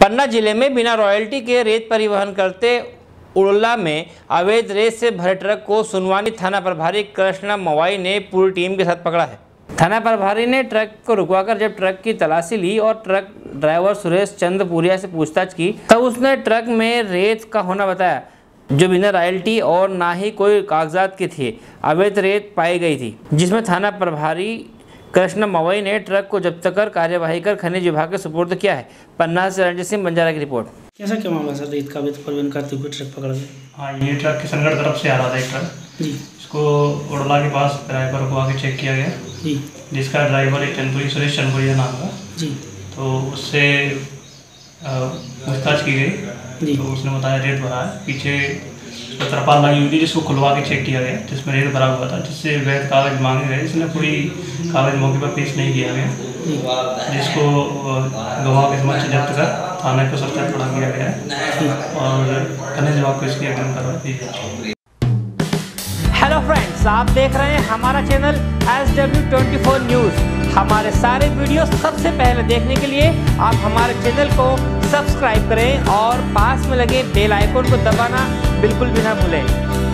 पन्ना जिले में बिना रॉयल्टी के रेत परिवहन करते उड़ला में अवैध रेत से भरे ट्रक को सुनवानी थाना प्रभारी कृष्णा मवाई ने पूरी टीम के साथ पकड़ा है। थाना प्रभारी ने ट्रक को रुकवाकर जब ट्रक की तलाशी ली और ट्रक ड्राइवर सुरेश चंद्रपुरिया से पूछताछ की तब उसने ट्रक में रेत का होना बताया, जो बिना रॉयल्टी और ना ही कोई कागजात की थी। अवैध रेत पाई गई थी, जिसमें थाना प्रभारी कृष्ण मवई ने ट्रक को जब्त कर कार्यवाही कर खनिज विभाग के सुपुर्द किया है। पन्ना से रणजीत सिंह बंजारा की रिपोर्ट। कैसा क्या मामला सर, रेत का अवैध परिवहन करते हुए ट्रक पकड़ गए? हाँ, ये ट्रक किशनगढ़ तरफ से आ रहा था एक ट्रक जी। इसको उड़ला के पास ड्राइवर को आके चेक किया गया जी, जिसका ड्राइवर एक सुरेश चंद्रपुरिया नाम था जी। तो उससे पूछताछ की गई तो उसने बताया रेत भरा है। पीछे तरपाल लगी हुई थी जिसको खुलवा के चेक किया गया, जिसमें रेत भरा हुआ था, जिससे वैध कागज मांगे गए। इसने पूरी कागज मौके पर पेश नहीं किया गया, जिसको गवाह के समक्ष जब्त कर थाने को सख्त खड़ा किया गया है और खनिज विभाग को इसकी अग्रिम कार्रवाई की जाएगी। हेलो फ्रेंड्स, आप देख रहे हैं हमारा चैनल SW24 न्यूज़। हमारे सारे वीडियो सबसे पहले देखने के लिए आप हमारे चैनल को सब्सक्राइब करें और पास में लगे बेल आइकन को दबाना बिल्कुल भी ना भूलें।